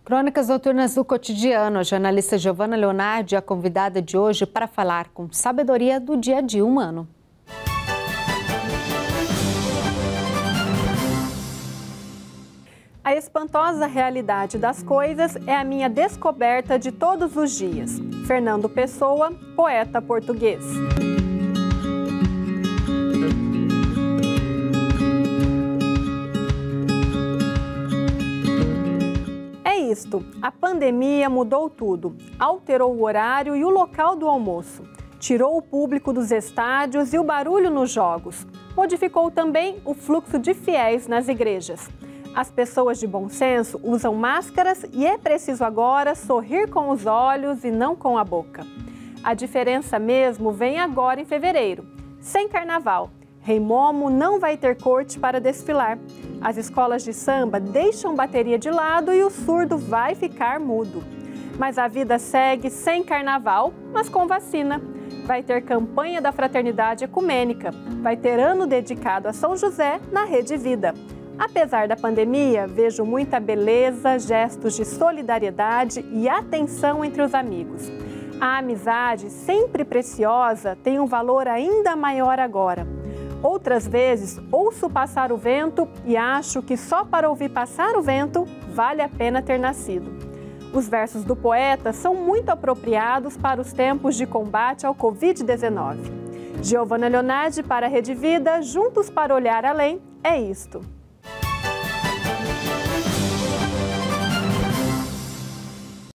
Crônicas Noturnas do Cotidiano. A jornalista Giovana Leonardi é a convidada de hoje para falar com sabedoria do dia a dia humano. A espantosa realidade das coisas é a minha descoberta de todos os dias. Fernando Pessoa, poeta português. A pandemia mudou tudo, alterou o horário e o local do almoço, tirou o público dos estádios e o barulho nos jogos, modificou também o fluxo de fiéis nas igrejas. As pessoas de bom senso usam máscaras e é preciso agora sorrir com os olhos e não com a boca. A diferença mesmo vem agora em fevereiro, sem carnaval. Rei Momo não vai ter corte para desfilar. As escolas de samba deixam bateria de lado e o surdo vai ficar mudo. Mas a vida segue sem carnaval, mas com vacina. Vai ter campanha da Fraternidade Ecumênica. Vai ter ano dedicado a São José na Rede Vida. Apesar da pandemia, vejo muita beleza, gestos de solidariedade e atenção entre os amigos. A amizade, sempre preciosa, tem um valor ainda maior agora. Outras vezes, ouço passar o vento e acho que só para ouvir passar o vento vale a pena ter nascido. Os versos do poeta são muito apropriados para os tempos de combate ao Covid-19. Giovana Leonardi para a Rede Vida, juntos para olhar além, é isto.